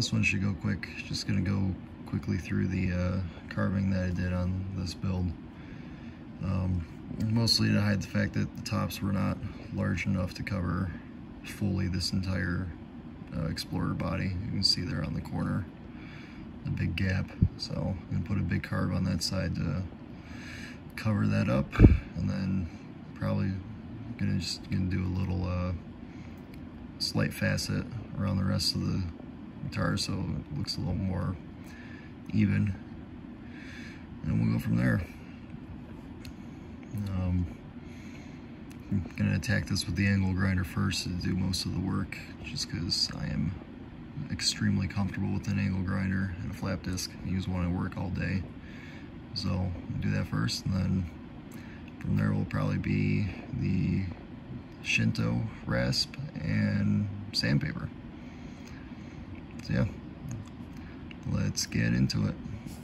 This one should go quick. Just gonna go quickly through the carving that I did on this build. Mostly to hide the fact that the tops were not large enough to cover fully this entire Explorer body. You can see there on the corner, the big gap. So I'm gonna put a big carve on that side to cover that up, and then probably gonna do a little slight facet around the rest of the guitar so it looks a little more even, and we'll go from there. I'm gonna attack this with the angle grinder first to do most of the work, just because I am extremely comfortable with an angle grinder and a flap disc. I use one at work all day, so I'll do that first, and then from there will probably be the Shinto rasp and sandpaper. So yeah, let's get into it.